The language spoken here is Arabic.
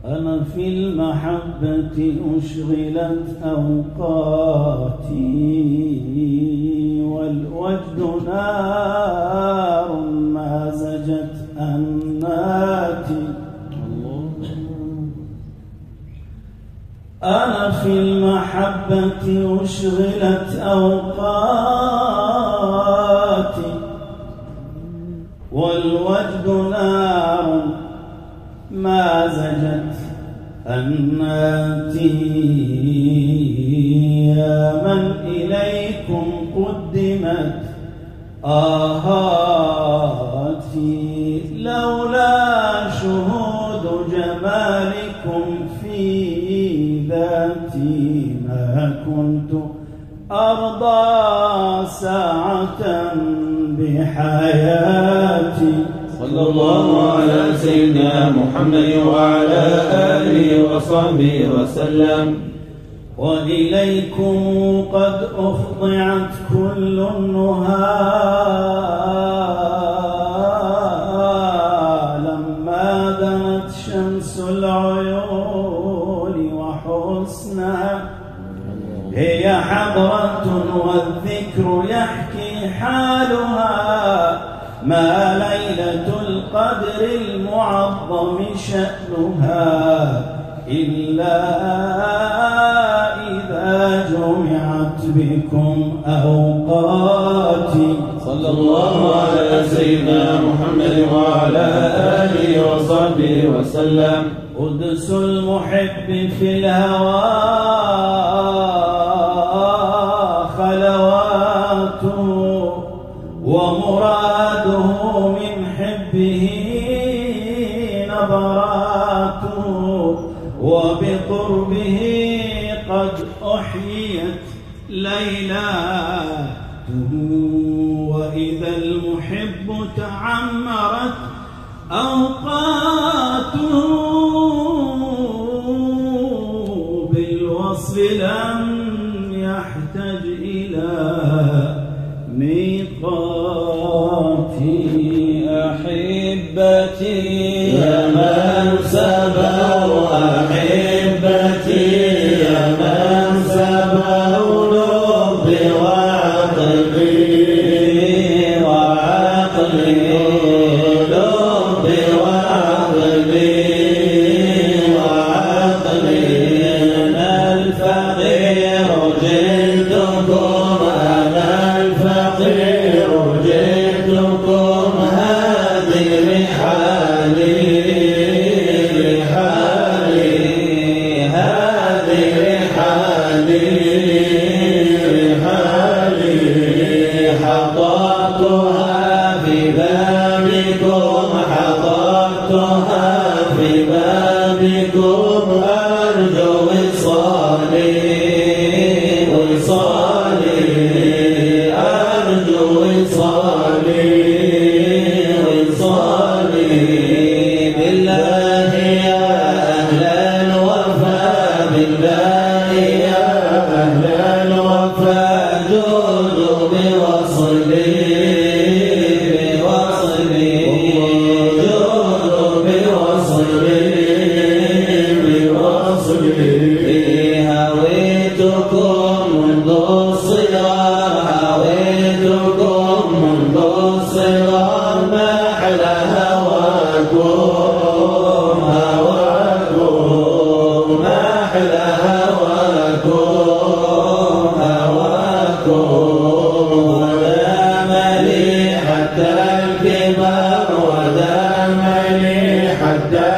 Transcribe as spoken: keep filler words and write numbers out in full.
أنا في المحبة أشغلت أوقاتي، والوجد نار مازجت أناتي. أنا في المحبة أشغلت أوقاتي، والوجد نار مازجت أناتي. يا من إليكم قدمت آهاتي، لولا شهود جمالكم في ذاتي ما كنت أرضى ساعة بحياتي. صلى الله على سيدنا محمد وعلى آله وصحبه وسلم. وإليكم قد أخضعت كل النهى لما دنت شمس العيون وحسنها. هي حضرة والذكر يحكي حالها، ما ليلة القدر المعظم شأنها إلا إذا جمعت بكم أوقاتي. صلى الله على سيدنا محمد وعلى آله وصحبه وسلم. قدس المحب في الهوى خلواته، ومراده من حبه نظراته، وبقربه قد أحيت ليلاته. وإذا المحب تعمرت أوقاته بالوصل لم يحتج إلى ميقاتي. أحبتي يا من سبوا، أحبتي يا من سبوا لبي وعقلي وعقلي لبي وعقلي وعقلي. أنا الفقير جئتكم، أنا الفقير جئتكم، هذه رحالي رحالي هذه رحالي رحالي. حضرتها في بابكم، حضرتها في بابكم، أرجو وصالي وصالي أرجو وصالي وصالي. بالله يا أهل الوفاء، بالله يا أهل الوفاء، جودوا بوصلي بوصلي جودوا بوصلي بوصلي. هويتكم منذ الصغار، هويتكم منذ الصغار، ما أحلى هواكم هواكم، ما أحلى هواكم هواكم. ودام لي حتى الكبر، ودام لي حتى